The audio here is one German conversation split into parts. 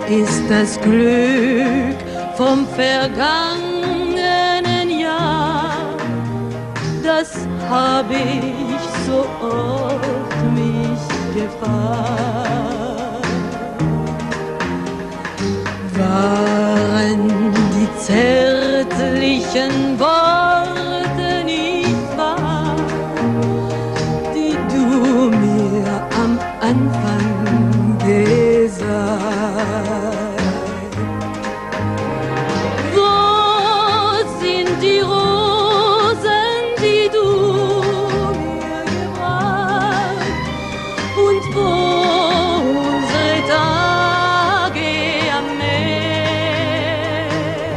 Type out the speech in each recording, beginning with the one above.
ist das Glück vom vergangenen Jahr? Das hab ich so oft mich gefragt. Waren die zärtlichen Worte nicht wahr, die du mir am Anfang gesagt? Wo sind die Rosen, die du mir gebracht? Und wo unsere Tage am Meer?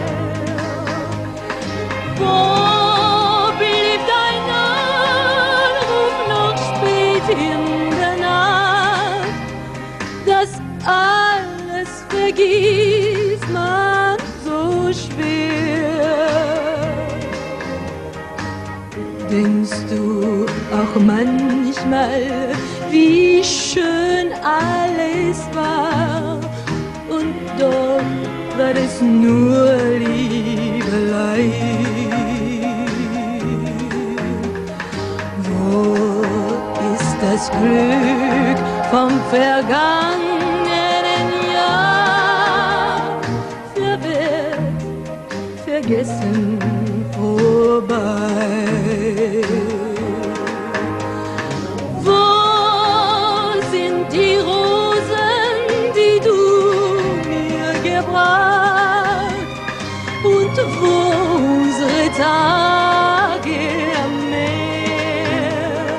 Wo blieb dein Anruf noch spät in der Nacht? Das alles vergisst man so schwer. Denkst du auch manchmal, wie schön alles war? Und doch war es nur Liebelei. Wo ist das Glück vom vergangenen Jahr? Verwehrt, vergessen, vorbei. Wo sind die Rosen, die du mir gebracht? Und wo unsere Tage am Meer?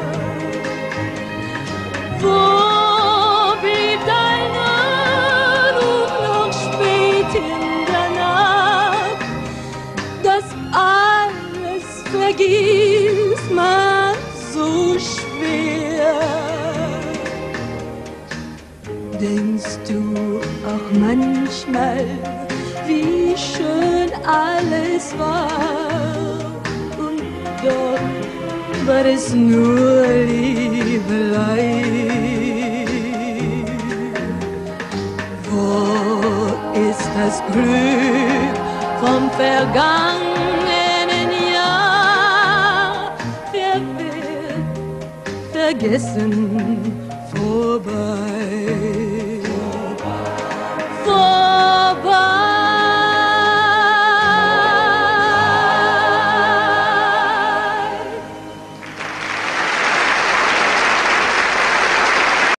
Wo blieb dein Anruf noch spät in der Nacht? Das alles vergisst man so schwer. Denkst du auch manchmal, wie schön alles war? Und doch war es nur Liebelei. Wo ist das Glück vom vergangenen Jahr? Verwehrt, vergessen, vorbei.